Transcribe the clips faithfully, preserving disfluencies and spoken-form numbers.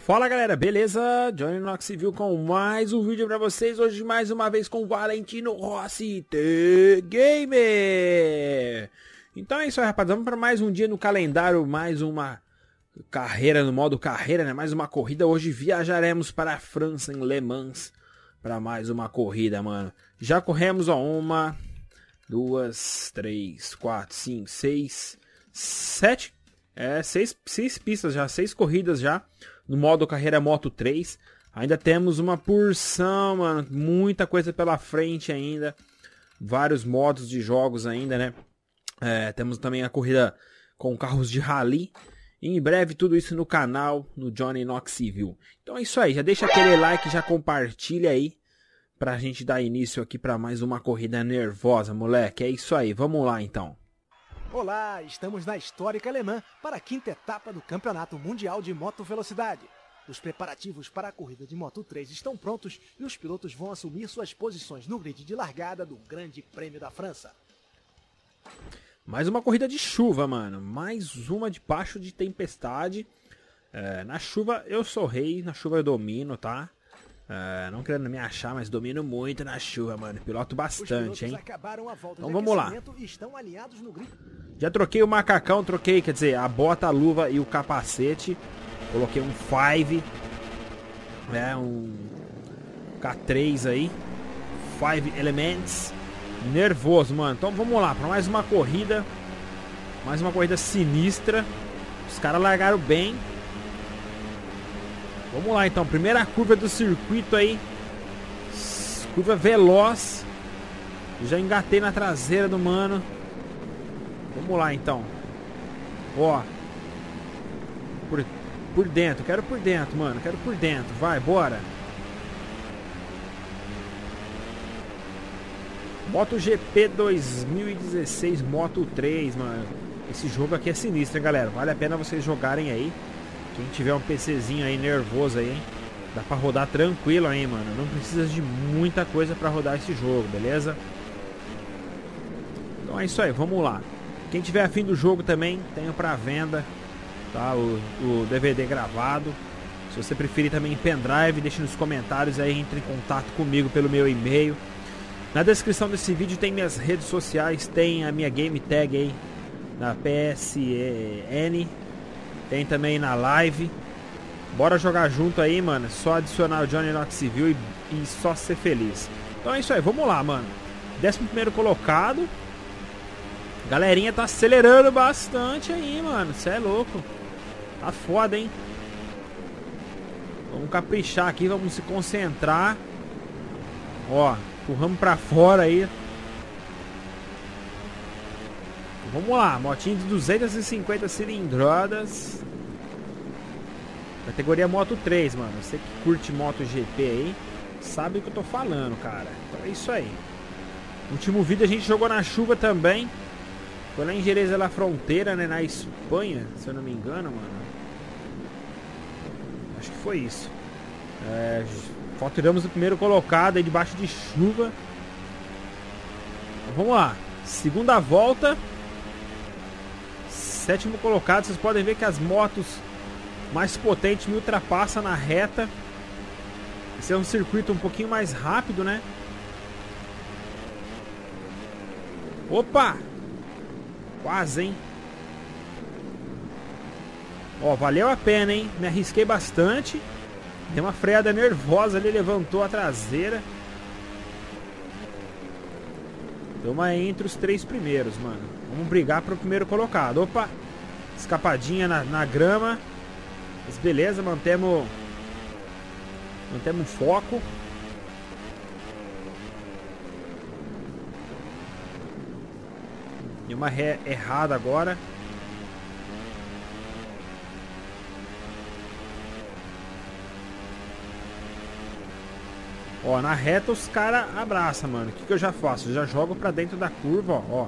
Fala galera, beleza? Johnny Knoxville com mais um vídeo pra vocês. Hoje mais uma vez com o Valentino Rossi The Gamer. Então é isso aí, rapaziada, vamos para mais um dia no calendário, mais uma carreira no modo carreira, né? Mais uma corrida. Hoje viajaremos para a França em Le Mans para mais uma corrida, mano. Já corremos, ó, uma, duas, três, quatro, cinco, seis, sete, é, seis, seis pistas já, seis corridas já. No modo carreira Moto três. Ainda temos uma porção, mano. Muita coisa pela frente ainda. Vários modos de jogos ainda, né? É, temos também a corrida com carros de rally. E em breve tudo isso no canal, no Johnny Knoxville. Então é isso aí. Já deixa aquele like, já compartilha aí. Pra gente dar início aqui pra mais uma corrida nervosa, moleque. É isso aí. Vamos lá então. Olá, estamos na histórica alemã para a quinta etapa do Campeonato Mundial de Moto Velocidade. Os preparativos para a corrida de Moto três estão prontos e os pilotos vão assumir suas posições no grid de largada do Grande Prêmio da França. Mais uma corrida de chuva, mano. Mais uma debaixo de tempestade. É, na chuva eu sou rei, na chuva eu domino, tá? É, não querendo me achar, mas domino muito na chuva, mano. Piloto bastante, hein? Então vamos lá. Já troquei o macacão, troquei, quer dizer, a bota, a luva e o capacete. Coloquei um cinco, né, um K três aí. cinco Elements. Nervoso, mano. Então vamos lá, para mais uma corrida. Mais uma corrida sinistra. Os caras largaram bem. Vamos lá então, primeira curva do circuito aí. Curva veloz. Já engatei na traseira do mano. Vamos lá então. Ó. Por, por dentro, quero por dentro, mano. Quero por dentro, vai, bora. MotoGP dois mil e dezesseis Moto três, mano. Esse jogo aqui é sinistro, hein, galera. Vale a pena vocês jogarem aí. Quem tiver um PCzinho aí nervoso aí, hein? Dá pra rodar tranquilo aí, mano. Não precisa de muita coisa pra rodar esse jogo, beleza? Então é isso aí, vamos lá. Quem tiver afim do jogo também, tenho pra venda, tá? O, o D V D gravado. Se você preferir também em pendrive, deixe nos comentários aí, entre em contato comigo pelo meu e-mail. Na descrição desse vídeo tem minhas redes sociais, tem a minha game tag aí na P S N. Tem também na live. Bora jogar junto aí, mano. Só adicionar o Johnny Knoxville e, e só ser feliz. Então é isso aí, vamos lá, mano. Décimo primeiro colocado. Galerinha tá acelerando bastante aí, mano. Cê é louco. Tá foda, hein? Vamos caprichar aqui, vamos se concentrar. Ó, empurramos pra fora aí. Vamos lá, motinho de duzentas e cinquenta cilindradas. Categoria Moto três, mano. Você que curte MotoGP aí, sabe o que eu tô falando, cara. Então é isso aí. No último vídeo a gente jogou na chuva também. Foi lá em Jerez de la Fronteira, né, na Espanha, se eu não me engano, mano. Acho que foi isso. É, faturamos o primeiro colocado aí debaixo de chuva. Então, vamos lá. Segunda volta. Sétimo colocado, vocês podem ver que as motos mais potentes me ultrapassam na reta. Esse é um circuito um pouquinho mais rápido, né? Opa! Quase, hein? Ó, valeu a pena, hein? Me arrisquei bastante. Deu uma freada nervosa ali, levantou a traseira. Deu uma entre os três primeiros, mano. Vamos brigar pro primeiro colocado. Opa! Escapadinha na, na grama. Mas beleza, mantemos Mantemos foco. E uma ré errada agora. Ó, na reta os caras abraçam, mano. O que, que eu já faço? Eu já jogo pra dentro da curva, ó. ó.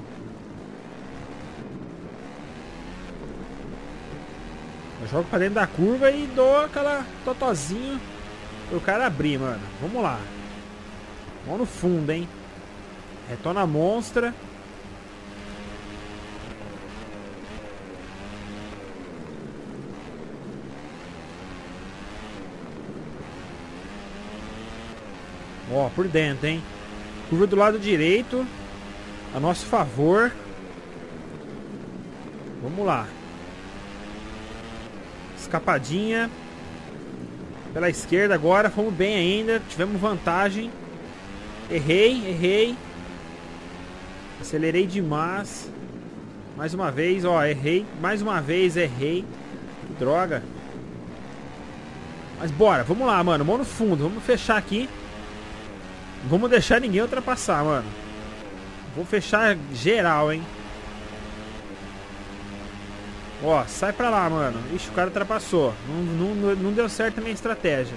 Eu jogo pra dentro da curva e dou aquela totozinho pro cara abrir, mano. Vamos lá. Vamos no fundo, hein. Retona a monstra. Ó, por dentro, hein? Curva do lado direito. A nosso favor. Vamos lá. Escapadinha. Pela esquerda agora. Fomos bem ainda. Tivemos vantagem. Errei, errei. Acelerei demais. Mais uma vez, ó, errei. Mais uma vez, errei. Que droga. Mas bora, vamos lá, mano. Mão no fundo, vamos fechar aqui. Não vamos deixar ninguém ultrapassar, mano. Vou fechar geral, hein. Ó, sai pra lá, mano. Ixi, o cara ultrapassou. Não, não, não deu certo a minha estratégia.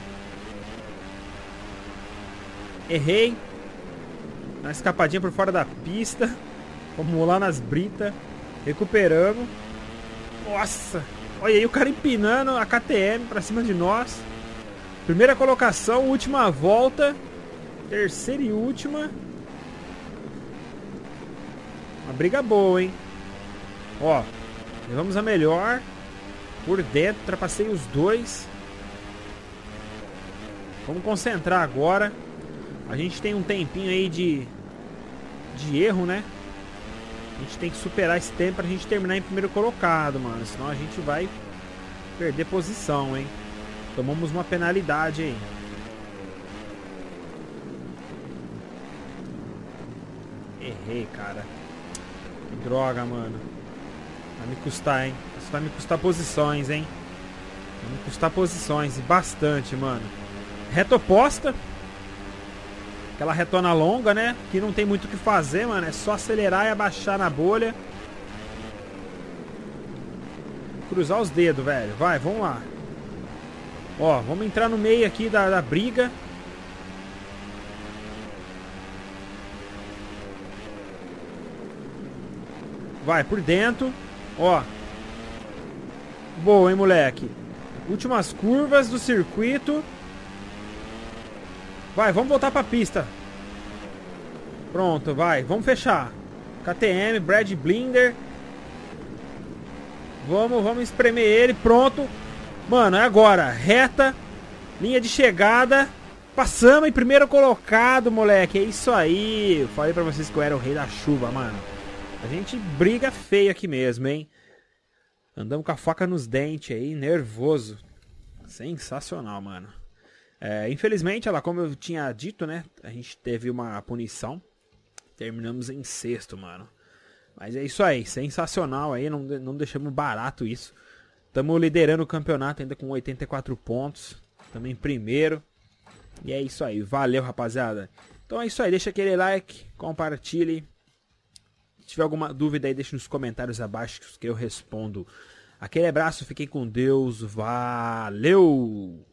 Errei. Uma escapadinha por fora da pista. Vamos lá nas britas. Recuperamos. Nossa. Olha aí o cara empinando a K T M pra cima de nós. Primeira colocação, última volta. Terceira e última. Uma briga boa, hein. Ó, levamos a melhor. Por dentro, ultrapassei os dois. Vamos concentrar agora. A gente tem um tempinho aí de De erro, né. A gente tem que superar esse tempo pra gente terminar em primeiro colocado, mano. Senão a gente vai perder posição, hein. Tomamos uma penalidade aí. Errei, cara. Que droga, mano. Vai me custar, hein. Isso vai me custar posições, hein. Vai me custar posições. E bastante, mano. Reta oposta. Aquela retona longa, né? Que não tem muito o que fazer, mano. É só acelerar e abaixar na bolha. Cruzar os dedos, velho. Vai, vamos lá. Ó, vamos entrar no meio aqui da, da briga. Vai, por dentro. Ó. Boa, hein, moleque. Últimas curvas do circuito. Vai, vamos voltar pra pista. Pronto, vai. Vamos fechar. K T M, Brad Binder. Vamos, vamos espremer ele. Pronto. Mano, é agora. Reta. Linha de chegada. Passamos em primeiro colocado, moleque. É isso aí. Eu falei pra vocês que eu era o rei da chuva, mano. A gente briga feio aqui mesmo, hein. Andamos com a faca nos dentes aí. Nervoso. Sensacional, mano. É, infelizmente, ela, como eu tinha dito, né, a gente teve uma punição. Terminamos em sexto, mano. Mas é isso aí, sensacional aí, não, não deixamos barato isso. Estamos liderando o campeonato ainda com oitenta e quatro pontos. Estamos em primeiro. E é isso aí, valeu, rapaziada. Então é isso aí, deixa aquele like, compartilhe. Se tiver alguma dúvida aí, deixa nos comentários abaixo que eu respondo. Aquele abraço, fiquem com Deus, valeu!